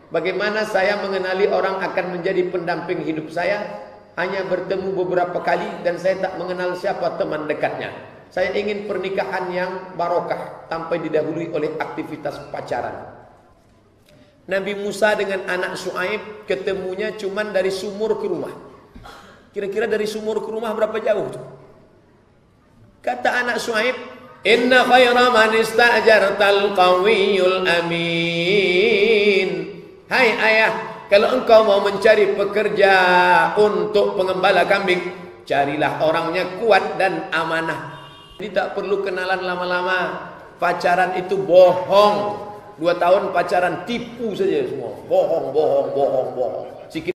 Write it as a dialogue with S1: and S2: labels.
S1: Bagaimana saya mengenali orang akan menjadi pendamping hidup saya? Hanya bertemu beberapa kali dan saya tak mengenal siapa teman dekatnya. Saya ingin pernikahan yang barokah tanpa didahului oleh aktivitas pacaran. Nabi Musa dengan anak Syuaib ketemunya cuman dari sumur ke rumah. Kira-kira dari sumur ke rumah berapa jauh tuh? Kata anak Syuaib, "Inna khaira man ista'jartal qawiyul amin." Hai ayah, kalau engkau mau mencari pekerja untuk pengembala kambing, carilah orangnya kuat dan amanah. Jadi tak perlu kenalan lama-lama. Pacaran itu bohong. 2 tahun pacaran tipu saja semua. Bohong.